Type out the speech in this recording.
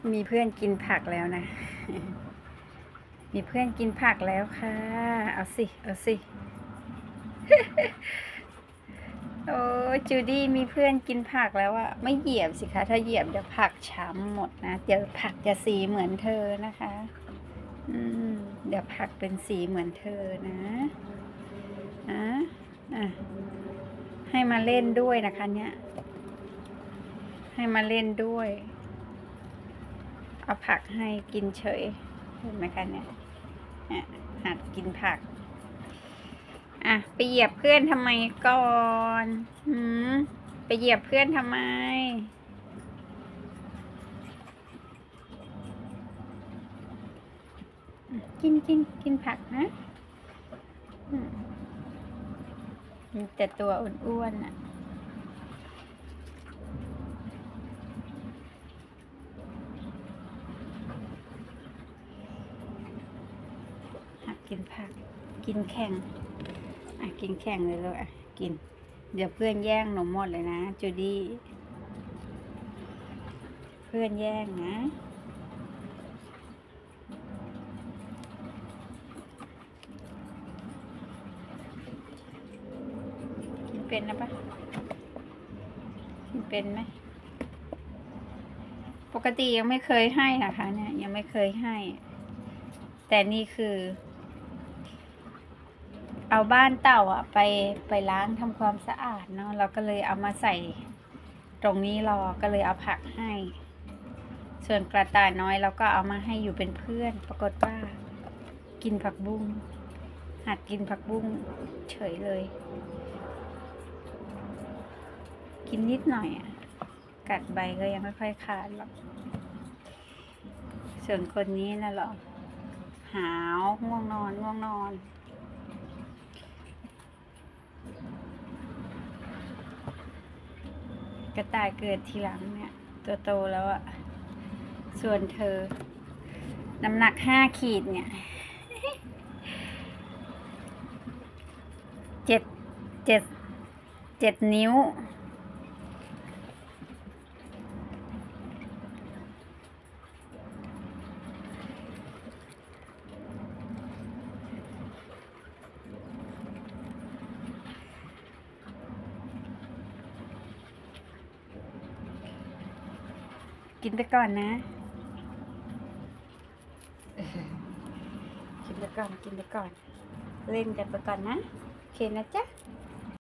มีเพื่อนกินผักแล้วนะ มีเพื่อนกินผักแล้วค่ะ เอาสิ เอาสิ โอ้จูดี้มีเพื่อนกินผักแล้วอะไม่เหยียบสิคะ ถ้าเหยียบเดี๋ยวผักช้ำหมดนะ เดี๋ยวผักจะสีเหมือนเธอนะคะ เดี๋ยวผักเป็นสีเหมือนเธอนะให้มาเล่นด้วยนะคะเนี่ยให้มาเล่นด้วย เอาผักให้กินเฉยเห็นไหมคะเนี่ยหัดกินผักไปเหยียบเพื่อนทำไมก่อนไปเหยียบเพื่อนทำไมกินผักนะมีแต่ตัวอ้วนๆน่ะกินผักกินแข่งกินแข่งเลยลูกกินเดี๋ยวเพื่อนแย่งหนูหมดเลยนะจูดี้เพื่อนแย่งนะกินเป็นนะปะกินเป็นไหมปกติยังไม่เคยให้นะคะเนี่ยยังไม่เคยให้แต่นี่คือเอาบ้านเต่าไปล้างทำความสะอาดเนาะเราก็เลยเอามาใส่ตรงนี้รอก็เลยเอาผักให้ส่วนกระต่ายน้อยเราก็เอามาให้อยู่เป็นเพื่อนปรากฏว่ากินผักบุ้งหัดกินผักบุ้งเฉยเลยกินนิดหน่อยกัดใบก็ยังไม่ค่อยขาดหรอกส่วนคนนี้น่ะหรอหาวง่วงนอนกระต่ายเกิดทีหลังเนี่ยตัวโตแล้วอะส่วนเธอน้ำหนัก5 ขีดเนี่ย7 นิ้วกินไปก่อนนะกินไปก่อนเล่นกันไปก่อนนะโอเคนะจ๊ะ